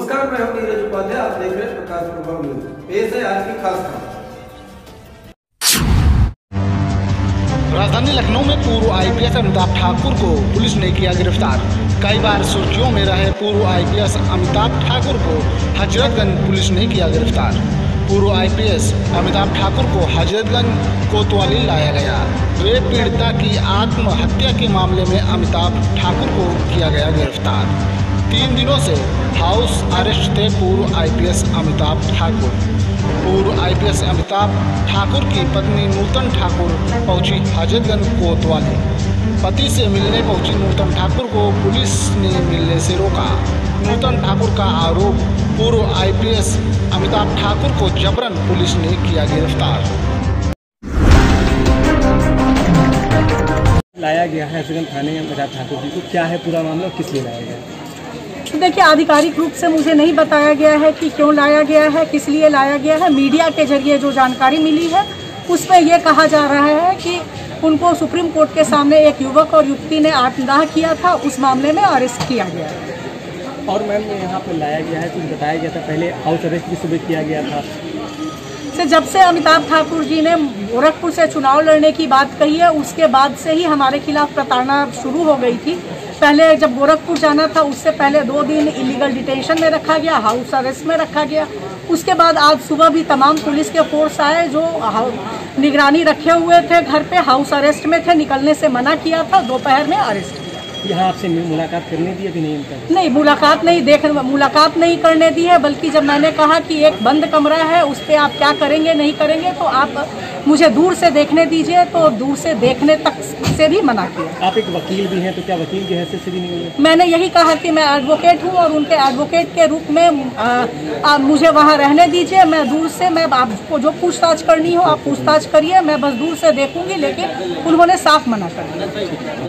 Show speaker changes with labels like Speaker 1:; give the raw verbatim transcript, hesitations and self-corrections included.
Speaker 1: नमस्कार, मैं हूं नीरज उपाध्याय। आप देख रहे हैं प्रकाश प्रभाव न्यूज। पेश है आज की खास खबर।
Speaker 2: राजधानी लखनऊ में पूर्व आईपीएस अमिताभ ठाकुर को पुलिस ने किया गिरफ्तार। कई बार सुर्खियों में रहे पूर्व आईपीएस अमिताभ ठाकुर को हजरतगंज पुलिस ने किया गिरफ्तार। पूर्व आईपीएस अमिताभ ठाकुर को हजरतगंज कोतवाली लाया गया। रेप पीड़िता की आत्महत्या के मामले में अमिताभ ठाकुर को किया गया गिरफ्तार। तीन दिनों से हाउस अरेस्ट थे पूर्व आईपीएस अमिताभ ठाकुर। पूर्व आईपीएस अमिताभ ठाकुर की पत्नी नूतन ठाकुर पहुंची हजरतगंज कोतवाली। पति से मिलने पहुंची नूतन ठाकुर को पुलिस ने मिलने से रोका। नूतन ठाकुर का आरोप, पूर्व आईपीएस अमिताभ ठाकुर को जबरन पुलिस ने किया गिरफ्तार।
Speaker 3: लाया गया है हजरतगंज थाने में अमिताभ ठाकुर जी को, क्या है पूरा मामला और किस लिए लाया गया?
Speaker 4: तो देखिए, आधिकारिक रूप से मुझे नहीं बताया गया है कि क्यों लाया गया है, किस लिए लाया गया है। मीडिया के जरिए जो जानकारी मिली है उसमें यह कहा जा रहा है कि उनको सुप्रीम कोर्ट के सामने एक युवक और युवती ने आत्मदाह किया था, उस मामले में अरेस्ट किया गया है।
Speaker 3: और मैम यहाँ पर लाया गया है, कुछ बताया गया था पहले हाउस अरेस्ट भी सुबह किया गया था।
Speaker 4: से जब से अमिताभ ठाकुर जी ने गोरखपुर से चुनाव लड़ने की बात कही है, उसके बाद से ही हमारे खिलाफ प्रताड़ना शुरू हो गई थी। पहले जब गोरखपुर जाना था उससे पहले दो दिन इलीगल डिटेंशन में रखा गया, हाउस अरेस्ट में रखा गया। उसके बाद आज सुबह भी तमाम पुलिस के फोर्स आए जो निगरानी रखे हुए थे, घर पे हाउस अरेस्ट में थे, निकलने से मना किया था, दोपहर में अरेस्ट किया।
Speaker 3: यहाँ आपसे मुलाकात करने दी अभी नहीं उनका?
Speaker 4: नहीं, मुलाकात नहीं देख मुलाकात नहीं करने दी है, बल्कि जब मैंने कहा कि एक बंद कमरा है उस पर आप क्या करेंगे नहीं करेंगे तो आप मुझे दूर से देखने दीजिए, तो दूर से देखने तक से भी मना किया।
Speaker 3: आप एक वकील भी हैं, तो क्या वकील की हैसियत से भी नहीं हुए?
Speaker 4: मैंने यही कहा कि मैं एडवोकेट हूं और उनके एडवोकेट के रूप में आ, आ, मुझे वहां रहने दीजिए। मैं दूर से, मैं आपको जो पूछताछ करनी हो आप पूछताछ करिए, मैं बस दूर से देखूंगी, लेकिन उन्होंने साफ मना कर दिया।